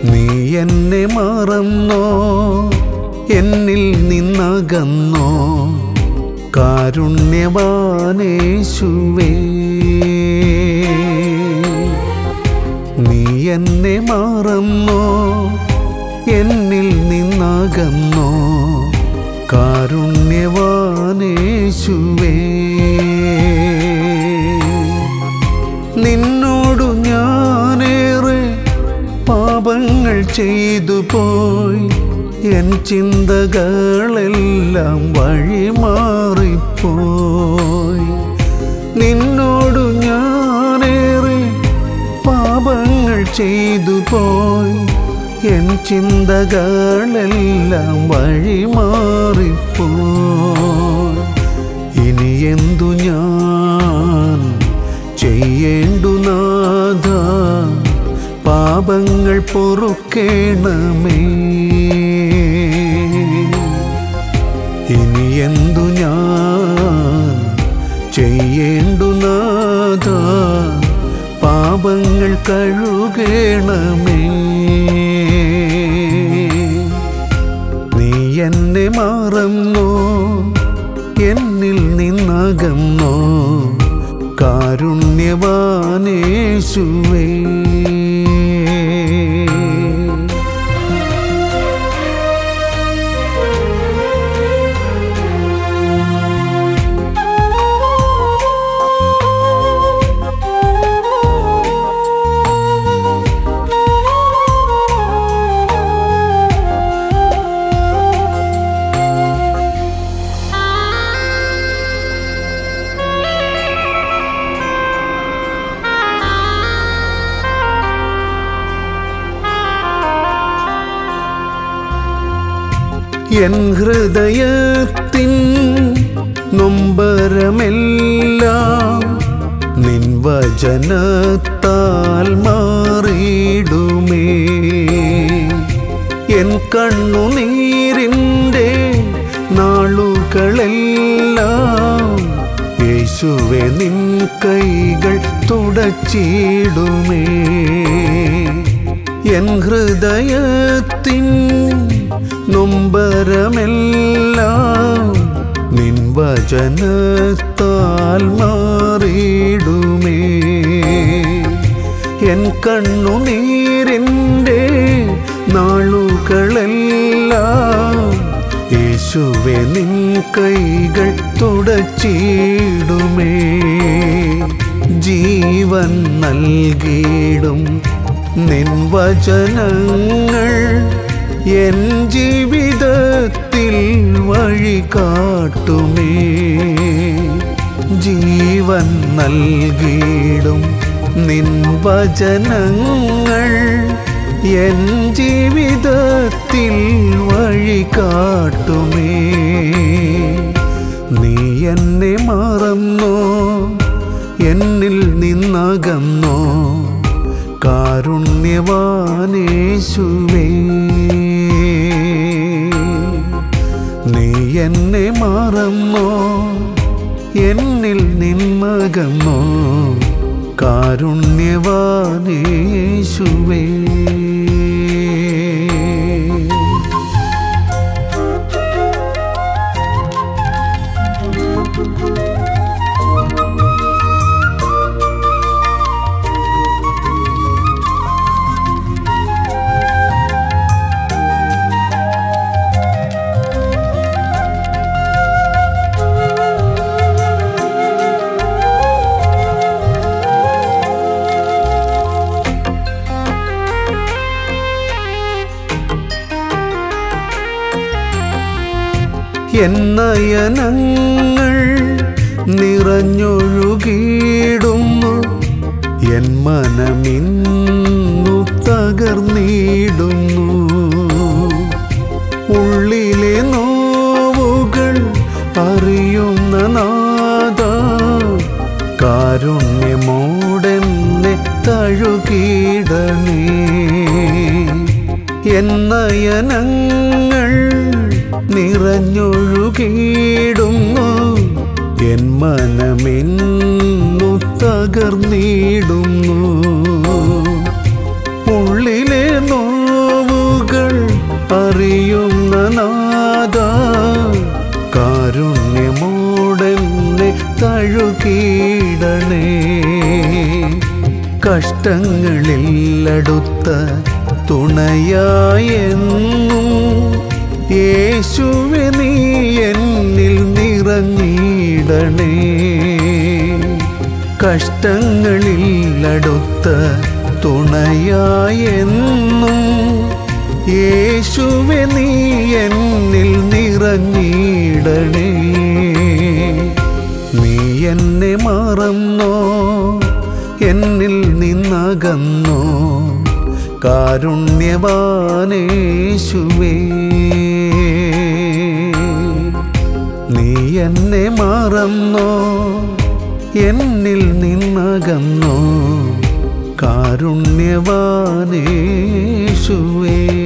നീ എന്നെ മറന്നോ, എന്നിൽ നിന്നകന്നോ, കാരുണ്യവാനേശുവേ. നീ എന്നെ മറന്നോ, എന്നിൽ നിന്നകന്നോ, കാരുണ്യവാനേശുവേ. നിന്നോടു ഞാനേറെ പാപങ്ങൾ ചെയ്തു പോയി, എൻ ചിന്തകളെല്ലാം വഴിമാറിപ്പോയി. നിന്നോടു ഞാനേറെ പാപങ്ങൾ ചെയ്തു പോയി, എൻ ചിന്തകളെല്ലാം വഴിമാറിപ്പോയി. ഇനി എന്തു ഞാൻ ചെയ്യേണ്ടു നാഥ, പാപങ്ങൾ പൊറുക്കേണമേ. ഇനി എന്തു ഞാൻ ചെയ്യേണ്ടു നാഥ, പാപങ്ങൾ കഴുകേണമേ. നീ എന്നെ മറന്നോ, എന്നിൽ നിന്നകന്നോ, കാരുണ്യവാനേശുവേ. എൻ ഹൃദയത്തിൻ നൊമ്പരമെല്ലാം നിൻ വചനത്താൽ മാറിയിടുമേ. എൻ കണ്ണുനീരിൻ്റെ നാളുകളെല്ലാം യേശുവേ നിൻ കൈകൾ തുടച്ചിടുമേ. എൻ ഹൃദയത്തിൻ നൊമ്പരമെല്ലാം നിൻ വചനത്താൽ മാറിയിടുമേ. എൻ കണ്ണുനീരിൻ്റെ നാളുകളെല്ലാം യേശുവേ നിൻ കൈകൾ തുടച്ചിടുമേ. ജീവൻ നൽകിയിടും നിൻ വചനങ്ങൾ എൻ ജീവിതത്തിൽ വഴി കാട്ടുമേ. ജീവൻ നൽകിയിടും നിൻ വചനങ്ങൾ എൻ ജീവിതത്തിൽ വഴി കാട്ടുമേ. നീ എന്നെ മറന്നോ, എന്നിൽ നിന്നകന്നോ, കാരുണ്യവാനേശുവേ. നീ എന്നെ മറന്നോ, എന്നിൽ നിന്നകന്നോ, കാരുണ്യവാനേശുവേ. N നയനങ്ങൾ നിറഞ്ഞൊഴുകിയിടുന്നു, N മനമിന്നു തകർന്നിടുന്നു. ഉള്ളിലെ നോവുകൾ അറിയുന്ന നാഥ, കാരുണ്യമോടെന്നെ തഴുകിടണേ. N നയനങ്ങൾ നിറഞ്ഞൊഴുകിയിടുന്നു, N മനമിന്നു തകർന്നിടുന്നു. ഉള്ളിലെ കഷ്ടങ്ങളിൽ അടുത്ത തുണയായെന്നും യേശുവേ നീ എന്നിൽ നിറഞ്ഞിടണേ. കഷ്ടങ്ങളിൽ അടുത്ത തുണയായെന്നും യേശുവേ നീ എന്നിൽ നിറഞ്ഞിടണേ. നീ എന്നെ മറന്നോ, എന്നിൽ നിന്നകന്നോ, കാരുണ്യവാനേശുവേ. നീ എന്നെ മറന്നോ, എന്നിൽ നിന്നകന്നോ, കാരുണ്യവാനേശുവേ.